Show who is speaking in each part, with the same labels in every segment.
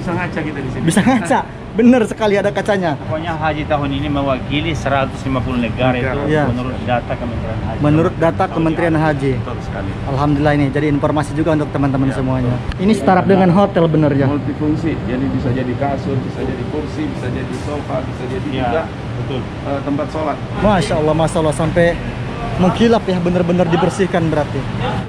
Speaker 1: bisa ngaca kita di sini.
Speaker 2: Bisa ngaca, bener sekali ada kacanya.
Speaker 3: Pokoknya haji tahun ini mewakili 150 negara itu
Speaker 2: Ya.
Speaker 3: menurut data Kementerian Haji.
Speaker 2: Menurut data Kementerian Haji.
Speaker 1: Betul sekali.
Speaker 2: Alhamdulillah ini jadi informasi juga untuk teman-teman semuanya. Ini startup dengan hotel bener ya.
Speaker 1: Multifungsi, jadi bisa jadi kasur, bisa jadi kursi, bisa jadi sofa, bisa jadi
Speaker 3: Ya,
Speaker 1: juga
Speaker 3: betul.
Speaker 1: tempat sholat.
Speaker 2: Masya Allah sampai mengkilap ya, bener-bener dibersihkan berarti.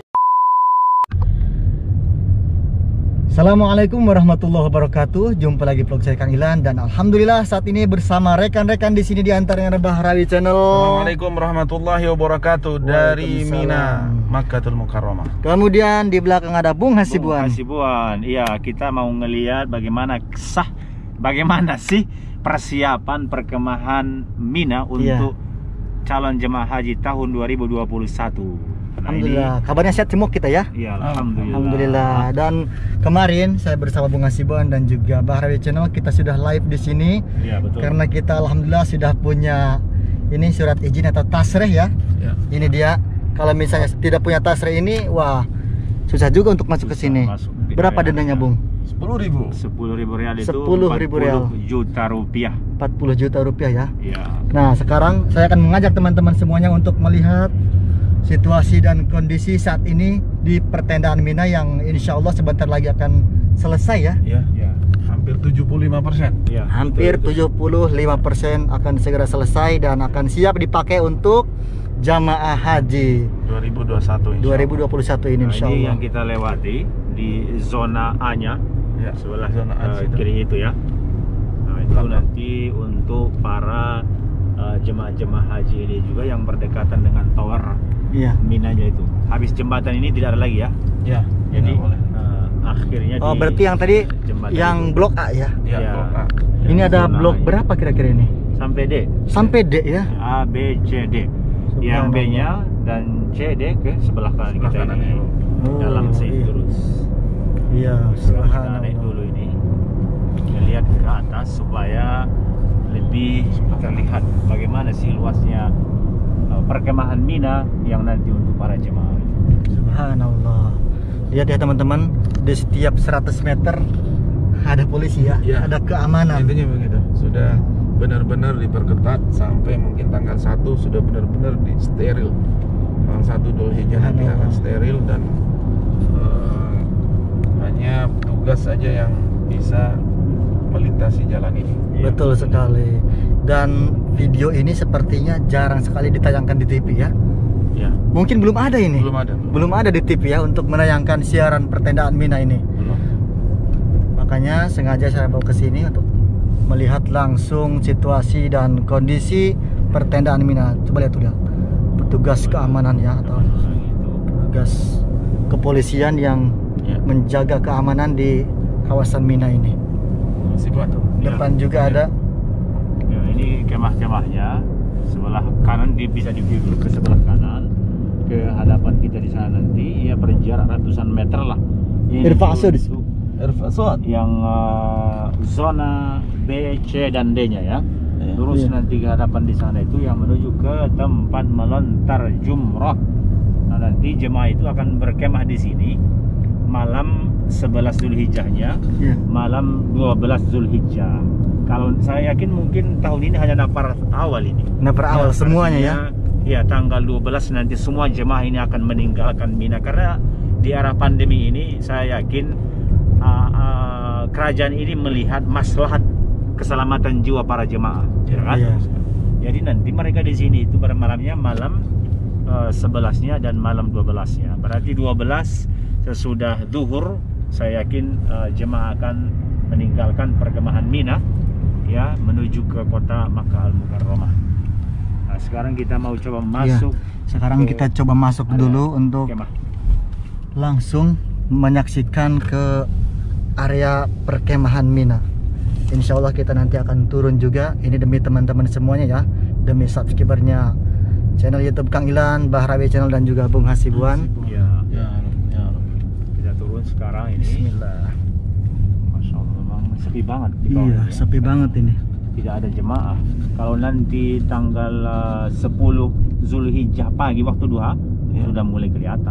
Speaker 2: Assalamualaikum warahmatullahi wabarakatuh. Jumpa lagi vlog saya Kang Ilan dan alhamdulillah saat ini bersama rekan-rekan di sini di antaranya Bahrawi Channel.
Speaker 1: Assalamualaikum warahmatullahi wabarakatuh dari Mina, Makkatul Mukarramah.
Speaker 2: Kemudian di belakang ada Bung Hasibuan.
Speaker 3: Hasibuan. Iya, kita mau ngelihat bagaimana sih persiapan perkemahan Mina untuk calon jemaah haji tahun 2021. Nah,
Speaker 2: Alhamdulillah, kabarnya sehat semua kita ya.
Speaker 3: Iya, alhamdulillah.
Speaker 2: Alhamdulillah. Dan kemarin saya bersama Bung Hasibuan dan juga Bahrawi Channel kita sudah live di sini.
Speaker 3: Iya, betul.
Speaker 2: Karena kita alhamdulillah sudah punya ini surat izin atau tasreh ya.
Speaker 1: Ya.
Speaker 2: Ini dia. Kalau misalnya tidak punya tasreh ini, wah susah juga untuk masuk ke sini. Berapa dendanya, Bung?
Speaker 1: 10.000.
Speaker 3: 10.000 rial itu
Speaker 2: 10.000 rial.
Speaker 3: 40 juta rupiah.
Speaker 2: 40 juta rupiah ya.
Speaker 3: Iya.
Speaker 2: Nah, sekarang saya akan mengajak teman-teman semuanya untuk melihat situasi dan kondisi saat ini di pertendaan Mina yang insya Allah sebentar lagi akan selesai ya.
Speaker 1: Ya,
Speaker 3: Iya.
Speaker 1: hampir 75%.
Speaker 3: Iya.
Speaker 2: Hampir 75% akan segera selesai dan akan siap dipakai untuk jamaah haji
Speaker 1: 2021
Speaker 2: 2021 ini
Speaker 3: Nah,
Speaker 2: insya
Speaker 3: ini
Speaker 2: Allah.
Speaker 3: yang kita lewati di zona A-nya,
Speaker 1: Ya,
Speaker 3: sebelah
Speaker 1: zona A situ.
Speaker 3: kiri itu ya. Nah, itu
Speaker 1: Belakang.
Speaker 3: nanti untuk para jemaah-jemaah haji ini juga yang berdekatan dengan tower
Speaker 2: Iya.
Speaker 3: Minanya itu. Habis jembatan ini tidak ada lagi ya.
Speaker 1: Ya,
Speaker 3: Jadi
Speaker 1: ya, boleh.
Speaker 3: akhirnya
Speaker 2: Oh,
Speaker 3: di
Speaker 2: berarti yang tadi
Speaker 3: jembatan
Speaker 2: yang
Speaker 3: itu.
Speaker 2: blok A ya.
Speaker 1: Ya,
Speaker 3: Ya.
Speaker 1: blok A.
Speaker 2: Ini ada
Speaker 3: Zona
Speaker 2: blok
Speaker 3: A.
Speaker 2: berapa kira-kira ini?
Speaker 3: Sampai D.
Speaker 2: Sampai D ya.
Speaker 3: A, B, C, D. Yang B-nya dan C, D ke sebelah kanan
Speaker 1: Sebelah
Speaker 3: kita
Speaker 1: kanan
Speaker 3: ini.
Speaker 1: ya.
Speaker 3: Dalam
Speaker 2: Oh,
Speaker 3: safe
Speaker 2: iya.
Speaker 3: terus.
Speaker 2: Iya,
Speaker 3: Sekarang kita naik
Speaker 2: subhanallah.
Speaker 3: dulu ini. Kita lihat ke atas supaya lebih terlihat bagaimana sih luasnya perkemahan Mina yang nanti untuk para jemaah.
Speaker 2: Subhanallah. Lihat ya teman-teman, di setiap 100 meter ada polisi ya,
Speaker 1: Ya.
Speaker 2: ada keamanan.
Speaker 1: Intinya begitu. Sudah benar-benar diperketat sampai mungkin tanggal 1 sudah benar-benar di steril. Tanggal 1 Dzulhijjah nanti akan steril dan hanya petugas saja yang bisa melintasi jalan ini.
Speaker 3: Iya,
Speaker 2: Betul sekali. Dan video ini sepertinya jarang sekali ditayangkan di TV ya.
Speaker 3: Ya,
Speaker 2: Mungkin belum ada ini.
Speaker 1: Belum ada.
Speaker 2: Belum ada di TV ya untuk menayangkan siaran pertendaan Mina ini.
Speaker 1: Belum.
Speaker 2: Makanya sengaja saya bawa ke sini untuk melihat langsung situasi dan kondisi pertendaan Mina. Coba lihat tuh lihat. Petugas keamanan ya atau
Speaker 3: gitu.
Speaker 2: petugas kepolisian yang
Speaker 1: Ya.
Speaker 2: menjaga keamanan di kawasan Mina ini.
Speaker 1: Masih buat.
Speaker 2: Depan juga ada.
Speaker 3: Ya, ini kemah-kemahnya sebelah kanan bisa di-view dulu ke sebelah kanan ke hadapan kita di sana nanti ya berjarak ratusan meter lah. Ini
Speaker 2: Irfa'asud.
Speaker 3: untuk
Speaker 1: Irfa'asud.
Speaker 3: yang zona B, C dan D-nya ya.
Speaker 1: Ya.
Speaker 3: Terus
Speaker 2: Iya.
Speaker 3: nanti ke hadapan di sana itu yang menuju ke tempat melontar jumrah. Nah, nanti jemaah itu akan berkemah di sini malam 11 Zulhijjahnya,
Speaker 2: Iya.
Speaker 3: malam 12 Zulhijjah. Kalau saya yakin mungkin tahun ini hanya nafar awal ini.
Speaker 2: Nah, berawal semuanya ya.
Speaker 3: Ya, tanggal 12 nanti semua jemaah ini akan meninggalkan Mina karena di era pandemi ini saya yakin kerajaan ini melihat maslahat keselamatan jiwa para jemaah, ya kan?
Speaker 2: Iya.
Speaker 3: Jadi nanti mereka di sini itu pada malamnya malam 11-nya dan malam 12-nya. Berarti 12 sesudah zuhur saya yakin jemaah akan meninggalkan perkemahan Mina ya menuju ke kota Makkah Al-Mukarramah. Nah, sekarang kita mau coba masuk.
Speaker 2: Sekarang
Speaker 3: ke
Speaker 2: kita coba masuk
Speaker 3: area
Speaker 2: dulu untuk
Speaker 3: kemah.
Speaker 2: langsung menyaksikan ke area perkemahan Mina. Insya Allah kita nanti akan turun juga. Ini demi teman-teman semuanya ya, demi subscribernya channel YouTube Kang Ilan, Bahrawi Channel dan juga Bung Hasibuan.
Speaker 3: Ya,
Speaker 1: Ya, ya.
Speaker 3: kita turun sekarang ini.
Speaker 2: Bismillah.
Speaker 3: Masya Allah, memang sepi banget di bawah
Speaker 2: Iya,
Speaker 3: ini ya.
Speaker 2: sepi banget ini.
Speaker 3: Tidak ada jemaah. Kalau nanti tanggal 10 Zulhijjah pagi waktu duha
Speaker 1: Ya.
Speaker 3: sudah mulai kelihatan.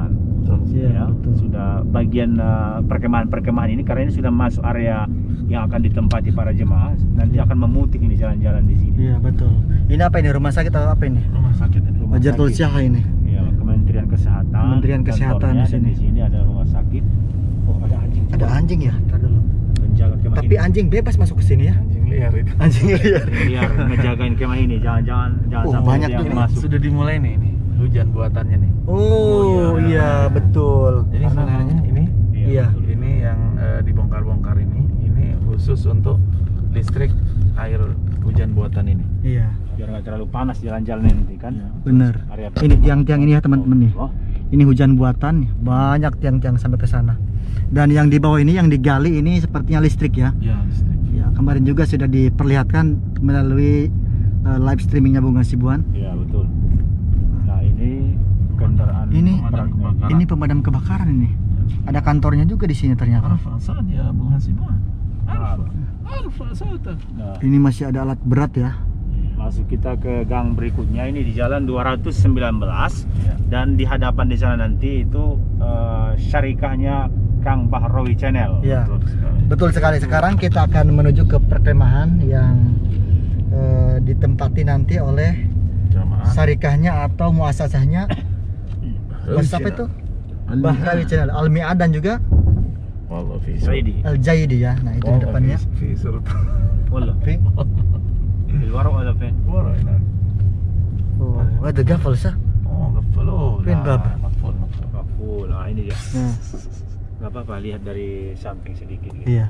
Speaker 1: betul.
Speaker 2: Iya,
Speaker 3: Ya,
Speaker 2: betul.
Speaker 3: sudah bagian perkemahan ini karena ini sudah masuk area yang akan ditempati para jemaah. Nanti akan memutih ini jalan-jalan di sini.
Speaker 2: Iya, betul. Ini apa ini, rumah sakit atau apa ini?
Speaker 1: Rumah sakit ini.
Speaker 3: Rumah
Speaker 2: Wajartul
Speaker 3: sakit.
Speaker 2: Syah ini.
Speaker 3: Ya, Kementerian Kesehatan.
Speaker 2: Kementerian Kesehatan
Speaker 3: kantornya,
Speaker 2: di sini.
Speaker 3: dan di sini ada rumah sakit. Oh, ada anjing.
Speaker 2: Ada anjing ya? Ntar dulu.
Speaker 3: Penjaga kemah
Speaker 2: Tapi
Speaker 3: ini.
Speaker 2: anjing bebas masuk ke sini ya?
Speaker 1: Anjing liar itu.
Speaker 2: Anjing liar.
Speaker 3: Biar ngejagain kemah ini, jangan
Speaker 2: Oh,
Speaker 3: sampai
Speaker 2: banyak
Speaker 3: ada yang
Speaker 2: juga.
Speaker 3: masuk.
Speaker 1: Sudah dimulai nih ini hujan buatannya nih.
Speaker 2: Oh, iya, betul.
Speaker 1: Jadi sebenarnya ini
Speaker 2: Iya.
Speaker 3: betul.
Speaker 1: ini yang dibongkar-bongkar ini khusus untuk listrik air hujan buatan ini.
Speaker 2: Iya,
Speaker 3: Biar nggak terlalu panas jalan-jalan nanti kan.
Speaker 2: bener.
Speaker 3: Area
Speaker 2: Ini tiang-tiang ini ya teman-teman nih.
Speaker 3: Oh,
Speaker 2: Ini hujan buatan, banyak tiang-tiang sampai ke sana. Dan yang di bawah ini yang digali ini sepertinya listrik ya.
Speaker 1: Ya, listrik.
Speaker 2: Ya, kemarin juga sudah diperlihatkan melalui live streamingnya Bung Hasibuan.
Speaker 3: iya betul. Nah ini kendaraan
Speaker 2: Ini-
Speaker 3: pemadam kebakaran.
Speaker 2: Ini pemadam kebakaran ini. Ada kantornya juga di sini ternyata.
Speaker 1: Arfa saja Bung Hasibuan.
Speaker 3: Nah,
Speaker 1: Arfa saja.
Speaker 3: nah,
Speaker 2: Ini masih ada alat berat ya.
Speaker 3: masuk kita ke gang berikutnya ini di jalan 219
Speaker 1: Ya.
Speaker 3: dan di hadapan di sana nanti itu syarikahnya Kang Bahrawi Channel.
Speaker 2: Iya.
Speaker 1: Betul sekali.
Speaker 2: Betul sekali. Sekarang kita akan menuju ke perkemahan yang ditempati nanti oleh
Speaker 1: Jamaah.
Speaker 2: syarikahnya atau muasasahnya. Siapa itu? Bahrawi Channel, Al-Mi'ad dan juga
Speaker 1: Wallah fi
Speaker 3: Saidi.
Speaker 2: Al-Jaidi ya. Nah, itu di depannya.
Speaker 1: fi surat.
Speaker 3: Wallah.
Speaker 2: Fi-
Speaker 3: Di luar ada fen.
Speaker 1: Wara هنا.
Speaker 2: Oh, ada gafal sah.
Speaker 1: Oh, قفلوه.
Speaker 2: فين باب؟
Speaker 1: مقفول.
Speaker 3: Full. Nah ini dia.
Speaker 2: Nah,
Speaker 3: Gak apa-apa lihat dari samping sedikit. Gitu.
Speaker 2: iya.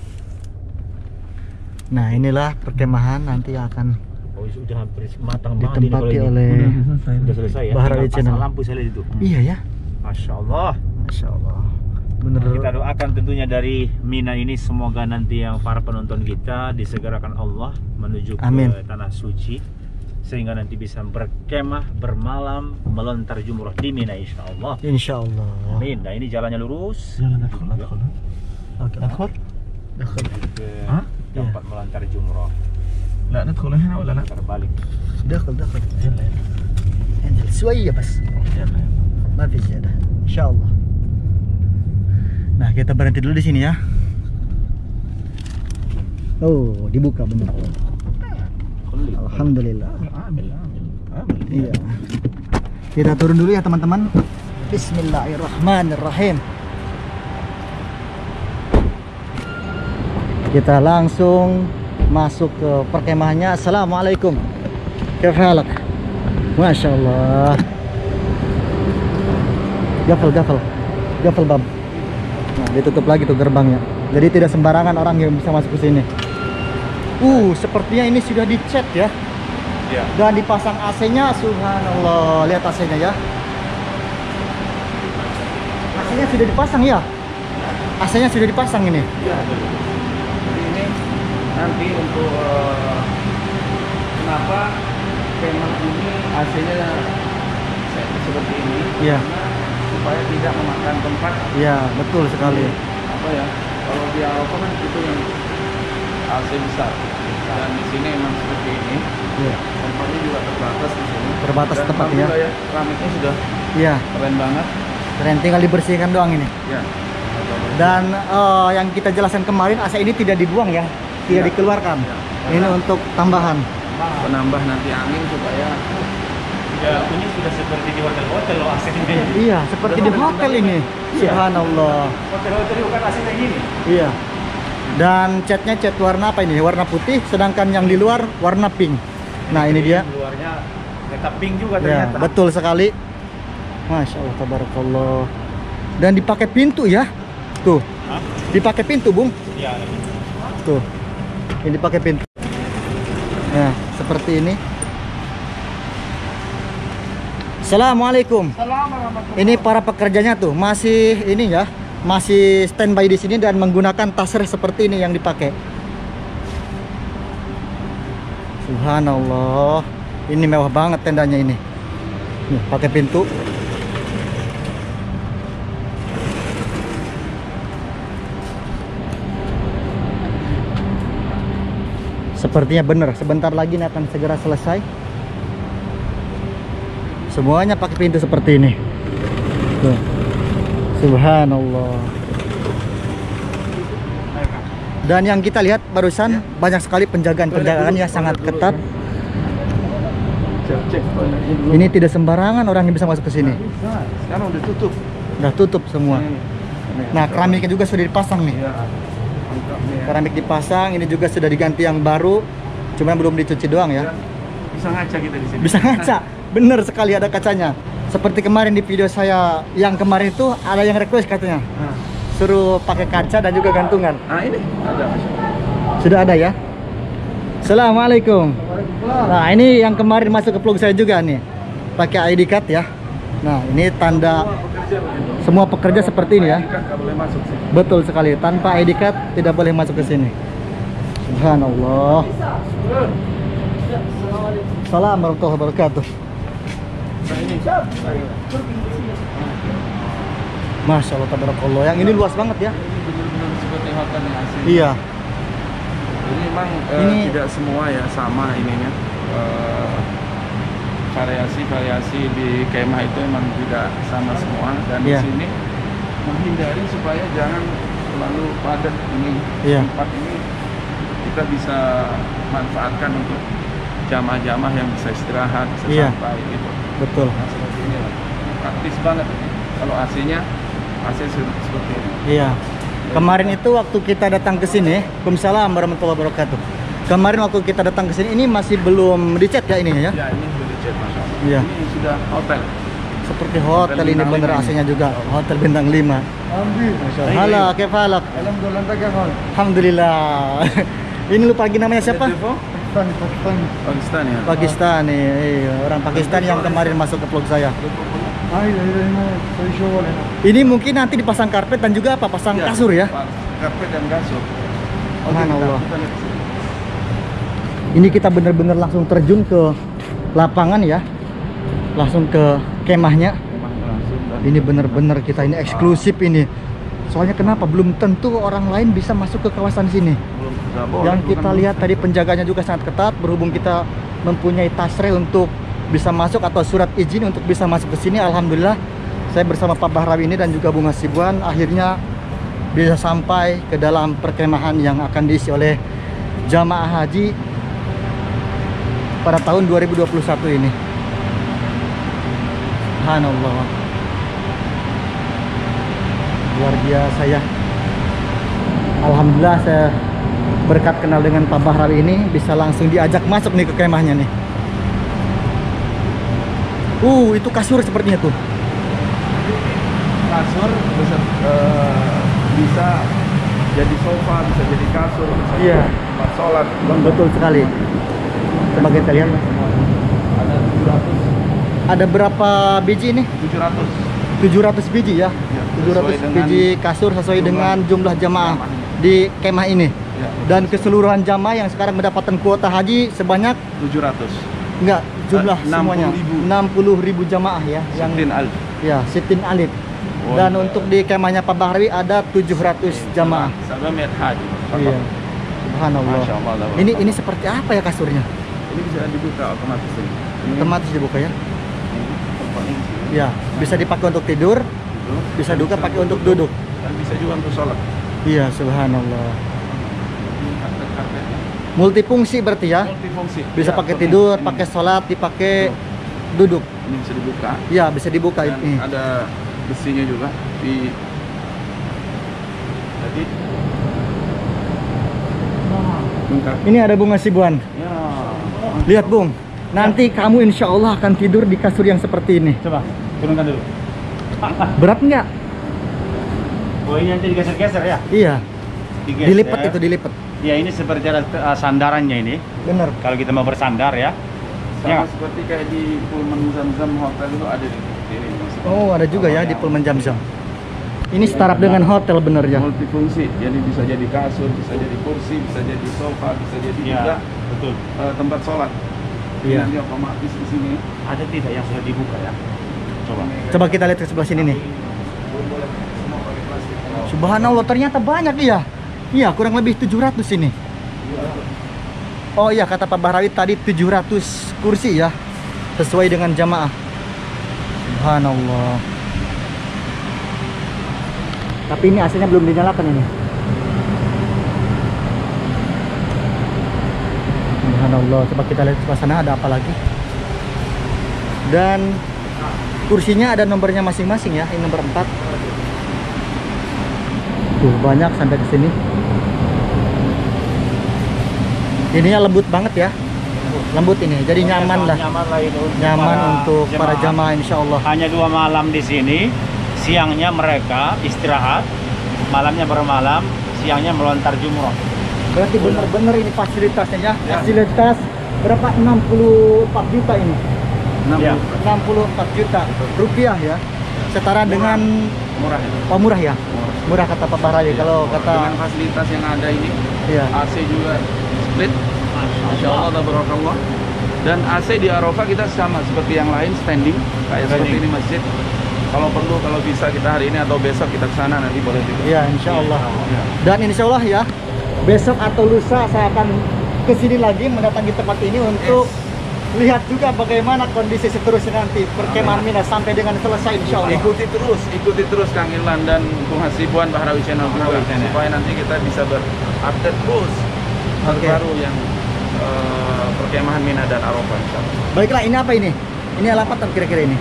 Speaker 2: Nah, inilah perkemahan nanti akan
Speaker 3: Oh sudah hampir matang banget ini kalau
Speaker 2: ditempati
Speaker 3: ini.
Speaker 2: oleh
Speaker 3: Sudah selesai ya.
Speaker 2: Bahrawi
Speaker 3: Tinggal
Speaker 2: Channel.
Speaker 3: pasang lampu saya lihat itu.
Speaker 2: Iya ya.
Speaker 3: Masya Allah.
Speaker 2: Masya Allah. Bener.
Speaker 3: Kita doakan tentunya dari Mina ini semoga nanti yang para penonton kita disegerakan Allah menuju
Speaker 2: Amin.
Speaker 3: ke tanah suci sehingga nanti bisa berkemah, bermalam, melontar jumroh di Mina insya Allah.
Speaker 2: Insya Allah.
Speaker 3: Amin. Nah ini jalannya lurus
Speaker 1: يلا ندخل ندخل.
Speaker 2: Oke.
Speaker 1: ندخل.
Speaker 2: Dah.
Speaker 3: ke
Speaker 1: Hah?
Speaker 3: tempat melontar jumroh.
Speaker 1: لا ندخل هنا ولا لا؟
Speaker 3: Terbalik.
Speaker 2: دخل دخل
Speaker 1: يلا يلا.
Speaker 2: انزل شوية بس
Speaker 1: يلا يلا.
Speaker 2: ما في زيادة إن شاء الله. Nah, kita berhenti dulu di sini ya. Oh, dibuka benar. Alhamdulillah.
Speaker 1: عامل عامل عامل.
Speaker 2: Iya. Kita turun dulu ya teman-teman. Bismillahirrahmanirrahim. Kita langsung masuk ke perkemahannya. Assalamualaikum. Kaif halak? Masya Allah. Gafal bab. Nah, ditutup lagi tuh gerbangnya. Jadi tidak sembarangan orang yang bisa masuk ke sini. Sepertinya ini sudah dicat ya.
Speaker 3: Ya.
Speaker 2: Dan dipasang AC-nya, subhanallah. Lihat AC-nya ya. AC-nya sudah dipasang ya. AC-nya sudah dipasang ini.
Speaker 1: Ya, betul. Jadi ini nanti untuk kenapa kemah ini AC-nya seperti ini?
Speaker 2: Iya.
Speaker 1: Karena supaya tidak memakan tempat.
Speaker 2: Iya, betul sekali.
Speaker 1: Apa ya? Kalau di Eropa kan itu yang AC besar. Dan di sini memang seperti ini.
Speaker 2: Iya.
Speaker 1: Tempatnya juga terbatas di sini.
Speaker 2: Terbatas
Speaker 1: Dan
Speaker 2: tempatnya.
Speaker 1: alhamdulillah ya, keramiknya sudah
Speaker 2: Iya.
Speaker 1: keren banget.
Speaker 2: Keren, tinggal dibersihkan doang ini.
Speaker 1: Ya.
Speaker 2: Dan yang kita jelaskan kemarin AC ini tidak dibuang ya, tidak
Speaker 1: Iya.
Speaker 2: dikeluarkan.
Speaker 1: Iya.
Speaker 2: Ini untuk tambahan.
Speaker 1: Penambah nanti angin supaya
Speaker 3: Ya, ini sudah seperti di hotel-hotel loh AC-nya.
Speaker 2: Iya, seperti di hotel ini.
Speaker 3: Iya.
Speaker 2: Subhanallah.
Speaker 3: Hotel-hotel bukan AC kayak gini.
Speaker 2: Iya. Dan catnya cat warna apa ini? Warna putih, sedangkan yang di luar warna pink. Nah, ini dia.
Speaker 3: Luarnya tetap pink juga
Speaker 2: Ya,
Speaker 3: ternyata.
Speaker 2: betul sekali. Masya Allah, tabarakallah. Dan dipakai pintu ya. Tuh.
Speaker 3: Hah?
Speaker 2: Dipakai pintu, Bung.
Speaker 3: Iya.
Speaker 2: Tuh. Ini dipakai pintu. Nah, seperti ini. Assalamualaikum. Ini para pekerjanya tuh masih ini ya, masih standby di sini dan menggunakan tasrih seperti ini yang dipakai. Subhanallah. Ini mewah banget tendanya ini. Nih, pakai pintu. Sepertinya benar, sebentar lagi ini akan segera selesai. Semuanya pakai pintu seperti ini. Tuh. Subhanallah. Dan yang kita lihat barusan banyak sekali penjagaan-penjagaannya sangat ketat.
Speaker 1: Cek.
Speaker 2: Ini tidak sembarangan orang yang bisa masuk ke sini.
Speaker 1: Sekarang udah tutup.
Speaker 2: Udah tutup semua. Nah, keramiknya juga sudah dipasang nih.
Speaker 1: Iya. Mantap nih ya.
Speaker 2: Keramik dipasang, ini juga sudah diganti yang baru. Cuma belum dicuci doang ya.
Speaker 1: Bisa ngaca kita di sini.
Speaker 2: Bisa ngaca. Bener sekali ada kacanya. Seperti kemarin di video saya yang kemarin itu ada yang request katanya. Suruh pakai kaca dan juga gantungan.
Speaker 1: Nah, ini ada.
Speaker 2: Sudah ada ya. Assalamualaikum. Nah, ini yang kemarin masuk ke vlog saya juga nih. Pakai ID card ya. Nah, ini tanda semua pekerja seperti ini ya.
Speaker 1: Nggak boleh masuk sih.
Speaker 2: Betul sekali. Tanpa ID card tidak boleh masuk ke sini. Subhanallah. Assalamualaikum warahmatullahi wabarakatuh.
Speaker 1: Nah, ini.
Speaker 2: Masya Allah, tabarakallah. Yang ini luas banget ya.
Speaker 1: Benar-benar seperti hotel yang asli.
Speaker 2: Iya.
Speaker 1: Ini memang
Speaker 2: Ini-
Speaker 1: tidak semua ya sama ininya. Variasi-variasi di kemah itu memang tidak sama semua, dan
Speaker 2: Iya.
Speaker 1: di sini menghindari supaya jangan terlalu padat ini.
Speaker 2: Iya.
Speaker 1: Tempat ini kita bisa manfaatkan untuk jamaah-jamaah yang bisa istirahat, bisa
Speaker 2: Iya.
Speaker 1: santai gitu.
Speaker 2: Betul.
Speaker 1: Nah, seperti ini lah. Praktis banget ini. Kalau AC-nya AC seperti ini.
Speaker 2: Iya. Kemarin itu waktu kita datang ke sini, Waalaikumsalam warahmatullahi wabarakatuh. Kemarin waktu kita datang ke sini ini masih belum dicat ya ininya ya.
Speaker 1: Ya, ini sudah dicat, Masya Allah.
Speaker 2: Iya.
Speaker 1: Ini sudah hotel.
Speaker 2: Seperti hotel
Speaker 1: Hotel
Speaker 2: ini
Speaker 1: bintang
Speaker 2: bener
Speaker 1: 5
Speaker 2: AC-nya juga. Hotel bintang 5. Masya Allah. Halo, kefalak. Alhamdulillah. Ini lupa lagi namanya siapa?
Speaker 1: Pakistan ya.
Speaker 2: Pakistan nih. Iya, orang Pakistan yang kemarin masuk ke vlog saya. Ini mungkin nanti dipasang karpet dan juga apa? Pasang
Speaker 1: Iya,
Speaker 2: kasur ya.
Speaker 1: Karpet dan kasur.
Speaker 2: Subhanallah.
Speaker 1: Kita lihat sini.
Speaker 2: Ini kita bener-bener langsung terjun ke lapangan ya. Langsung ke kemahnya.
Speaker 1: Memang langsung dan
Speaker 2: Ini bener-bener kita ini eksklusif ini. Soalnya kenapa? Belum tentu orang lain bisa masuk ke kawasan sini.
Speaker 1: belum nggak boleh,
Speaker 2: Yang
Speaker 1: bukan
Speaker 2: kita lihat tadi penjaganya juga sangat ketat. Berhubung kita mempunyai tasre untuk bisa masuk atau surat izin untuk bisa masuk ke sini. Alhamdulillah saya bersama Pak Bahrawi ini dan juga Bunga Sibuan akhirnya bisa sampai ke dalam perkemahan yang akan diisi oleh jamaah haji pada tahun 2021 ini. Subhanallah. Luar biasa ya. Alhamdulillah saya berkat kenal dengan Pak Bahrawi ini bisa langsung diajak masuk nih ke kemahnya nih. Itu kasur sepertinya tuh.
Speaker 1: kasur bisa jadi sofa, bisa jadi kasur, bisa
Speaker 2: Iya.
Speaker 1: jadi tempat sholat.
Speaker 2: Betul sekali. Coba kita lihat.
Speaker 1: Ada 700.
Speaker 2: Ada berapa biji ini?
Speaker 1: 700.
Speaker 2: 700 biji ya.
Speaker 1: Ya,
Speaker 2: 700
Speaker 1: sesuai
Speaker 2: biji kasur sesuai dengan jumlah jamaah di kemah ini.
Speaker 1: Ya,
Speaker 2: Dan keseluruhan jamaah yang sekarang mendapatkan kuota haji sebanyak
Speaker 1: 700.
Speaker 2: enggak jumlah
Speaker 1: 60.000.
Speaker 2: semuanya 60.000 jamaah ya yang
Speaker 1: Sitin Al.
Speaker 2: ya Sitin Alif. Dan untuk di kemahnya Pak Bahrawi ada 700 jamaah.
Speaker 1: Sama Miat Haji.
Speaker 2: Iya. Subhanallah.
Speaker 1: Masya Allah.
Speaker 2: Ini seperti apa ya kasurnya?
Speaker 1: Ini bisa dibuka otomatis ini. Ini
Speaker 2: Otomatis dibuka ya?
Speaker 1: ini tempatnya di sini.
Speaker 2: Ya, bisa dipakai untuk tidur,
Speaker 1: Gitu.
Speaker 2: bisa
Speaker 1: Dan
Speaker 2: juga pakai untuk duduk.
Speaker 1: Dan bisa juga untuk sholat.
Speaker 2: Iya, subhanallah.
Speaker 1: Ini karpet-karpetnya.
Speaker 2: Multifungsi berarti ya?
Speaker 1: Multifungsi.
Speaker 2: Bisa
Speaker 1: Ya,
Speaker 2: pakai
Speaker 1: seperti
Speaker 2: tidur,
Speaker 1: ini.
Speaker 2: pakai sholat, dipakai duduk.
Speaker 1: Ini bisa dibuka.
Speaker 2: Iya, bisa dibuka
Speaker 1: Dan
Speaker 2: ini.
Speaker 1: ada besinya juga di. Jadi lengkap.
Speaker 2: Ini ada Bunga Sibuan.
Speaker 1: Ya.
Speaker 2: Lihat Bung, nanti kamu insya Allah akan tidur di kasur yang seperti ini.
Speaker 3: Coba turunkan dulu.
Speaker 2: Berat nggak?
Speaker 3: Oh, ini nanti digeser-geser ya?
Speaker 2: Iya,
Speaker 3: Digeser.
Speaker 2: dilipat itu, dilipat.
Speaker 3: Ya, ini seperti ada sandarannya ini.
Speaker 2: Bener.
Speaker 3: Kalau kita mau bersandar ya.
Speaker 1: Sama
Speaker 3: Ya.
Speaker 1: seperti kayak di Pullman Zam-Zam Hotel itu ada di sini.
Speaker 2: Oh, ada juga ya di Pullman Zam-Zam. Ini startup dengan hotel bener ya?
Speaker 1: Multifungsi, jadi bisa jadi kasur, bisa jadi kursi, bisa jadi sofa, bisa jadi
Speaker 3: Ya,
Speaker 1: juga
Speaker 3: betul.
Speaker 1: tempat sholat.
Speaker 2: Iya.
Speaker 1: Ini otomatis di sini.
Speaker 3: Ada tidak yang sudah dibuka ya? Coba.
Speaker 2: Coba kita lihat ke sebelah sini nih. Subhanallah, ternyata banyak ya. Iya, kurang lebih 700 ini. Oh iya, kata Pak Bahrawi tadi 700 kursi ya. Sesuai dengan jamaah. Subhanallah. Tapi ini AC-nya belum dinyalakan ini. Subhanallah, coba kita lihat suasana ada apa lagi. Dan kursinya ada nomornya masing-masing ya, ini nomor 4. Tuh, banyak sampai ke sini. Ininya lembut banget ya. Lembut ini, jadi nyaman lah. Nyaman untuk para jamaah insyaallah.
Speaker 3: Hanya 2 malam di sini. Siangnya mereka istirahat, malamnya bermalam, siangnya melontar jumroh.
Speaker 2: Berarti benar-benar ini fasilitasnya ya. Fasilitas berapa? 64 juta ini. 64 juta rupiah ya. Setara dengan
Speaker 1: murah.
Speaker 2: Oh, murah ya. Murah kata Pak Bahrawi. Kalau kata
Speaker 1: dengan fasilitas yang ada ini,
Speaker 2: iya.
Speaker 1: AC juga split. Insyaallah tabarakallah. Dan AC di Arafah kita sama seperti yang lain, standing kayak seperti ini masjid. Kalau perlu, kalau bisa kita hari ini atau besok kita ke sana, nanti boleh juga.
Speaker 2: Iya, insyaallah.
Speaker 1: Ya.
Speaker 2: Dan insyaallah ya, besok atau lusa saya akan ke sini lagi mendatangi tempat ini untuk lihat juga bagaimana kondisi seterusnya nanti perkemahan Mina sampai dengan selesai insyaallah.
Speaker 1: Ikuti terus Kang Irlan dan Bung Hasibuan Bahrawi Channel juga, supaya nanti kita bisa berupdate terus terbaru yang perkemahan Mina dan Arafah insyaallah.
Speaker 2: Baiklah, ini apa ini? Ini apa kira-kira ini?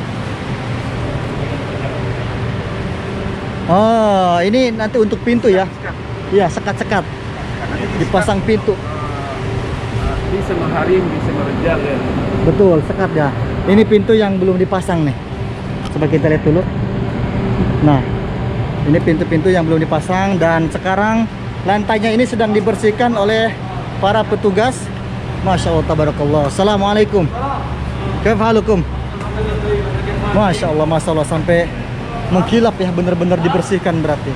Speaker 2: Oh, ini nanti untuk pintu ya? Iya, sekat-sekat. Dipasang pintu.
Speaker 1: Bisa mengharim, bisa merejal ya.
Speaker 2: Betul, sekat ya. Ini pintu yang belum dipasang nih. Coba kita lihat dulu. Nah, ini pintu-pintu yang belum dipasang dan sekarang lantainya ini sedang dibersihkan oleh para petugas. Masya Allah, tabarakallah. Assalamualaikum. Kaifahalukum? Masya Allah sampai mengkilap ya, benar-benar dibersihkan berarti.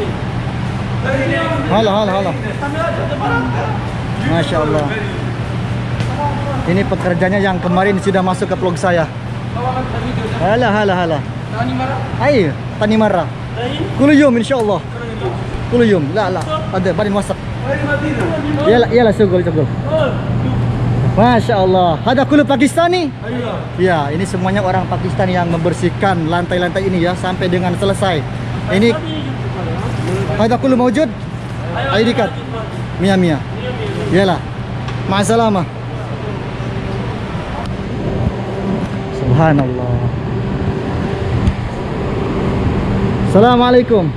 Speaker 2: Halo. Masya Allah. Ini pekerjanya yang kemarin sudah masuk ke vlog saya. Hala. Ayo, tani marah. Kulu yum insyaallah. Kulu yum. La. Ada barin masak. Iyalah sugul. Masya Allah. Ada kulu Pakistani? Ya, ini semuanya orang Pakistan yang membersihkan lantai-lantai ini ya sampai dengan selesai. Ini ada kulu mawjud? Ayo dikat. Mia. Iyalah. Ma'asalamah. Subhanallah. Assalamualaikum.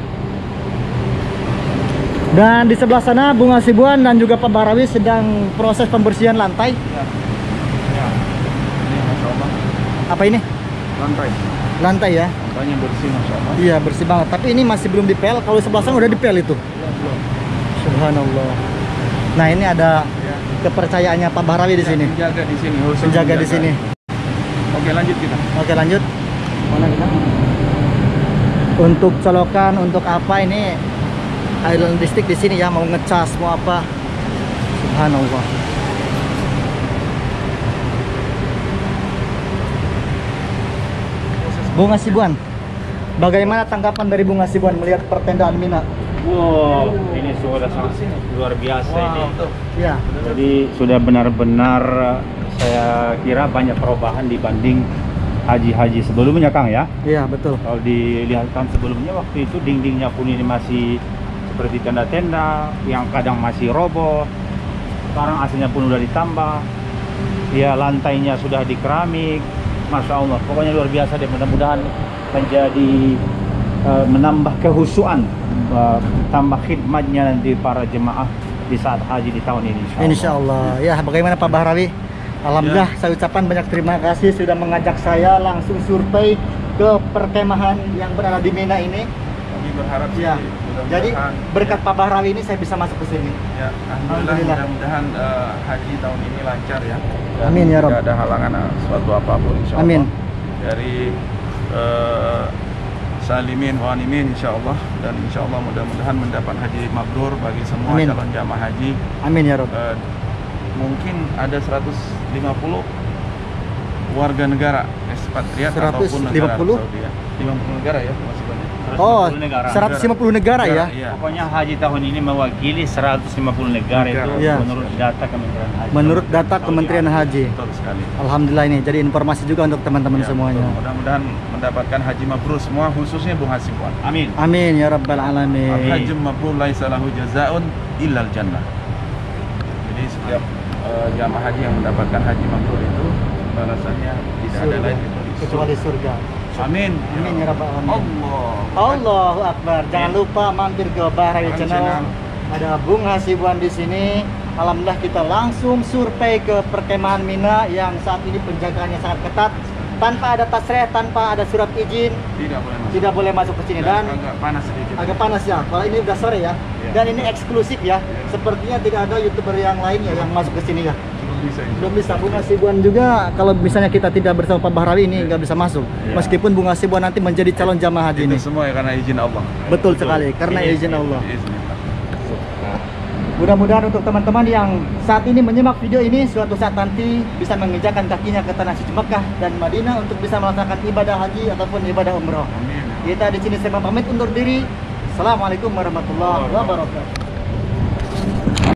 Speaker 2: Dan di sebelah sana Bung Hasibuan dan juga Pak Bahrawi sedang proses pembersihan lantai.
Speaker 1: Ya. Ini Masya Allah.
Speaker 2: Apa ini? Lantai ya?
Speaker 1: Lantainya bersih Masya Allah.
Speaker 2: Iya, bersih banget. Tapi ini masih belum dipel. Kalau sebelah sana udah dipel itu.
Speaker 1: Belum.
Speaker 2: Subhanallah. Nah, ini ada kepercayaannya Pak Bahrawi di sini.
Speaker 1: Penjaga di sini.
Speaker 2: Penjaga di sini.
Speaker 1: Oke, lanjut kita.
Speaker 2: Oke, lanjut. Mana kita? Untuk colokan, untuk apa ini? Island listrik di sini ya, mau ngecas, mau apa? Subhanallah. Bung Hasibuan, bagaimana tanggapan dari Bung Hasibuan melihat pertendaan Mina?
Speaker 3: Wow, ini sudah sangat luar biasa ini.
Speaker 2: Ya.
Speaker 3: Jadi sudah benar-benar saya kira banyak perubahan dibanding haji-haji sebelumnya, Kang ya.
Speaker 2: Iya, betul.
Speaker 3: Kalau dilihatkan sebelumnya waktu itu dindingnya pun ini masih seperti tenda-tenda yang kadang masih roboh. Sekarang AC-nya pun udah ditambah. Ya, lantainya sudah di keramik. Masya Allah, pokoknya luar biasa deh. Mudah-mudahan menjadi menambah kehusuan, tambah khidmatnya nanti para jemaah di saat haji di tahun ini.
Speaker 2: Insya Allah. Ya, bagaimana Pak Bahrawi? Alhamdulillah, saya ucapkan banyak terima kasih sudah mengajak saya langsung survei ke perkemahan yang berada di Mina ini.
Speaker 1: Kami berharap
Speaker 2: Ya. Jadi berkat Pak Bahrawi ini saya bisa masuk ke sini.
Speaker 1: Ya, alhamdulillah. Mudah-mudahan haji tahun ini lancar ya. Dan
Speaker 2: Amin ya Rabb.
Speaker 1: tidak ada halangan suatu apapun insyaallah.
Speaker 2: Amin.
Speaker 1: Dari salimin wa animin insyaallah, dan insyaallah mudah-mudahan mendapat haji mabrur bagi semua
Speaker 2: Amin.
Speaker 1: calon jamaah haji.
Speaker 2: Amin ya Rabb.
Speaker 1: Mungkin ada 150 warga negara ekspatriat ataupun negara Arab Saudi ya. 50 negara ya masih banyak.
Speaker 2: Oh,
Speaker 3: 150 negara.
Speaker 2: 150 negara ya.
Speaker 1: Iya.
Speaker 3: Pokoknya haji tahun ini mewakili 150 negara itu
Speaker 2: Iya.
Speaker 3: menurut data Kementerian Haji.
Speaker 2: Menurut data Kementerian Haji.
Speaker 1: Betul sekali.
Speaker 2: Alhamdulillah ini jadi informasi juga untuk teman-teman
Speaker 1: Ya,
Speaker 2: semuanya.
Speaker 1: betul. Mudah-mudahan mendapatkan haji mabrur semua, khususnya Bung Hasibuan.
Speaker 3: Amin.
Speaker 2: Amin ya rabbal alamin.
Speaker 1: Haji mabrur laisa lahu jazaa'un illal jannah. Jadi setiap jamaah haji yang mendapatkan haji mabrur itu balasannya tidak ada
Speaker 2: Surga.
Speaker 1: lain
Speaker 2: Kecuali surga.
Speaker 1: Amin.
Speaker 2: Amin ya rabbal alamin.
Speaker 1: Allah.
Speaker 2: Allahu Akbar. Jangan lupa mampir ke Bahrain
Speaker 1: Bahrain
Speaker 2: Channel.
Speaker 1: Channel.
Speaker 2: Ada Bung Hasibuan di sini. Alhamdulillah kita langsung survei ke perkemahan Mina yang saat ini penjagaannya sangat ketat. Tanpa ada tasreh, tanpa ada surat izin,
Speaker 1: Tidak boleh masuk.
Speaker 2: tidak boleh masuk ke sini dan
Speaker 1: agak panas sedikit.
Speaker 2: agak panas ya. Kalau ini udah sore ya.
Speaker 1: Iya.
Speaker 2: Dan ini eksklusif ya. Sepertinya tidak ada YouTuber yang lainnya yang masuk ke sini ya.
Speaker 1: Belum bisa ini.
Speaker 2: Belum bisa. Bung Hasibuan juga kalau misalnya kita tidak bersama Pak Bahrawi ini nggak bisa masuk.
Speaker 1: Iya.
Speaker 2: Meskipun Bung Hasibuan nanti menjadi calon jamaah haji ini.
Speaker 1: Itu semua ya karena izin Allah.
Speaker 2: Betul sekali karena izin Allah.
Speaker 1: Izin Allah.
Speaker 2: Mudah-mudahan untuk teman-teman yang saat ini menyimak video ini suatu saat nanti bisa menginjakan kakinya ke tanah suci Mekah dan Madinah untuk bisa melaksanakan ibadah haji ataupun ibadah umroh.
Speaker 1: Amin.
Speaker 2: Kita di sini saya pamit undur diri. Assalamualaikum warahmatullahi wabarakatuh.